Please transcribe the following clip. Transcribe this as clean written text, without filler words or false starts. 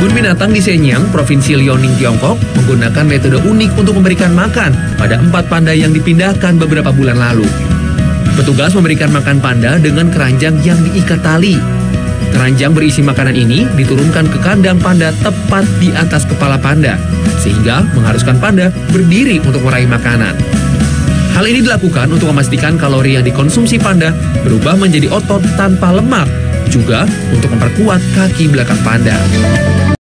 Kebun binatang di Shenyang, Provinsi Liaoning, Tiongkok, menggunakan metode unik untuk memberikan makan pada 4 panda yang dipindahkan beberapa bulan lalu. Petugas memberikan makan panda dengan keranjang yang diikat tali. Keranjang berisi makanan ini diturunkan ke kandang panda tepat di atas kepala panda, sehingga mengharuskan panda berdiri untuk meraih makanan. Hal ini dilakukan untuk memastikan kalori yang dikonsumsi panda berubah menjadi otot tanpa lemak, juga untuk memperkuat kaki belakang panda.